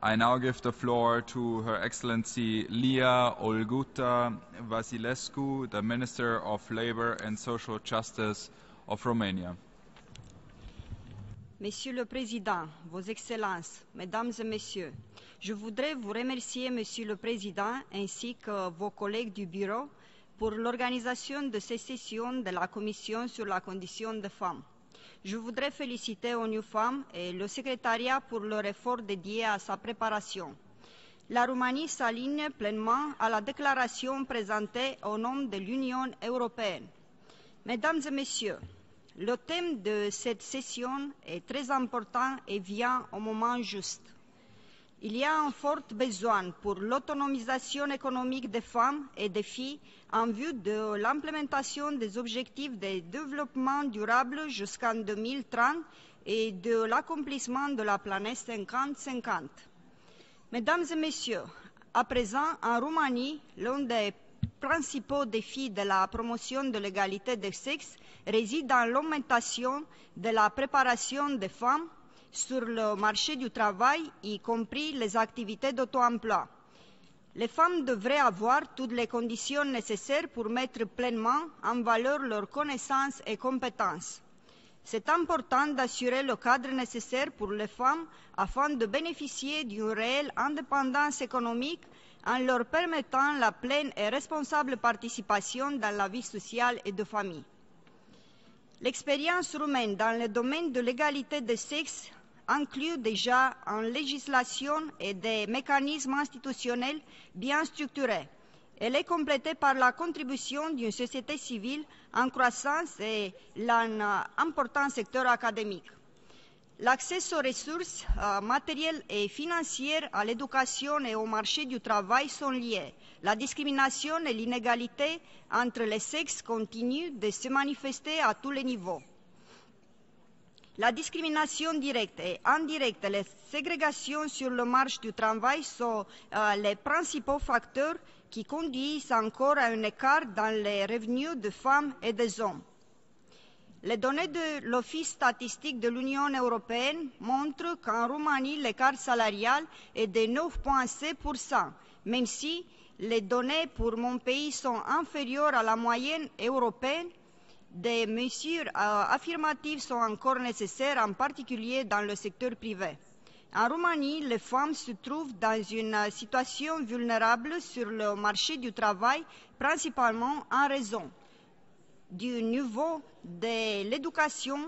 I now give the floor to Her Excellency Lia Olguta Vasilescu, the Minister of Labour and Social Justice of Romania. Monsieur le Président, Vos Excellences, Mesdames et Messieurs, je voudrais vous remercier, Monsieur le Président, ainsi que vos collègues du Bureau, pour l'organisation de ces sessions de la Commission sur la condition des femmes. Je voudrais féliciter ONU Femmes et le secrétariat pour leur effort dédié à sa préparation. La Roumanie s'aligne pleinement à la déclaration présentée au nom de l'Union européenne. Mesdames et Messieurs, le thème de cette session est très important et vient au moment juste. Il y a un fort besoin pour l'autonomisation économique des femmes et des filles en vue de l'implémentation des objectifs de développement durable jusqu'en 2030 et de l'accomplissement de la planète 50-50. Mesdames et Messieurs, à présent, en Roumanie, l'un des principaux défis de la promotion de l'égalité des sexes réside dans l'augmentation de la préparation des femmes sur le marché du travail, y compris les activités d'auto-emploi. Les femmes devraient avoir toutes les conditions nécessaires pour mettre pleinement en valeur leurs connaissances et compétences. C'est important d'assurer le cadre nécessaire pour les femmes afin de bénéficier d'une réelle indépendance économique en leur permettant la pleine et responsable participation dans la vie sociale et de famille. L'expérience roumaine dans le domaine de l'égalité des sexes inclut déjà une législation et des mécanismes institutionnels bien structurés. Elle est complétée par la contribution d'une société civile en croissance et un important secteur académique. L'accès aux ressources matérielles et financières, à l'éducation et au marché du travail sont liés. La discrimination et l'inégalité entre les sexes continuent de se manifester à tous les niveaux. La discrimination directe et indirecte et les ségrégations sur le marché du travail sont les principaux facteurs qui conduisent encore à un écart dans les revenus des femmes et des hommes. Les données de l'Office statistique de l'Union européenne montrent qu'en Roumanie, l'écart salarial est de 9,7%, même si les données pour mon pays sont inférieures à la moyenne européenne. Des mesures affirmatives sont encore nécessaires, en particulier dans le secteur privé. En Roumanie, les femmes se trouvent dans une situation vulnérable sur le marché du travail, principalement en raison du niveau de l'éducation,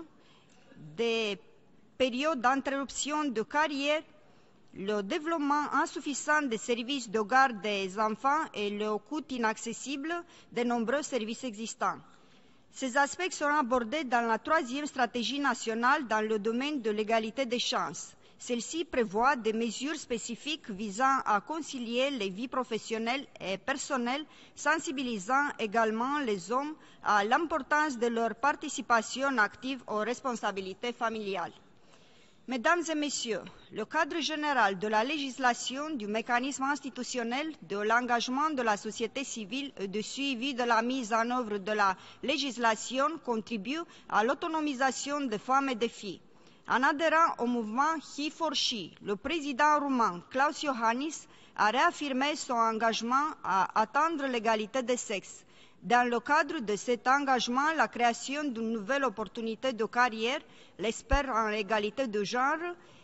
des périodes d'interruption de carrière, le développement insuffisant des services de garde des enfants et le coût inaccessible de nombreux services existants. Ces aspects seront abordés dans la 3e stratégie nationale dans le domaine de l'égalité des chances. Celle-ci prévoit des mesures spécifiques visant à concilier les vies professionnelles et personnelles, sensibilisant également les hommes à l'importance de leur participation active aux responsabilités familiales. Mesdames et Messieurs, le cadre général de la législation, du mécanisme institutionnel, de l'engagement de la société civile et du suivi de la mise en œuvre de la législation contribue à l'autonomisation des femmes et des filles. En adhérant au mouvement He4She, le président roumain Klaus Iohannis a réaffirmé son engagement à atteindre l'égalité des sexes. Dans le cadre de cet engagement, la création d'une nouvelle opportunité de carrière, l'expert en égalité de genre,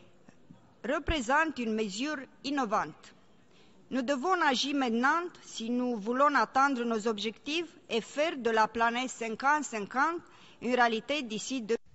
représente une mesure innovante. Nous devons agir maintenant si nous voulons atteindre nos objectifs et faire de la planète 50-50 une réalité d'ici 2050.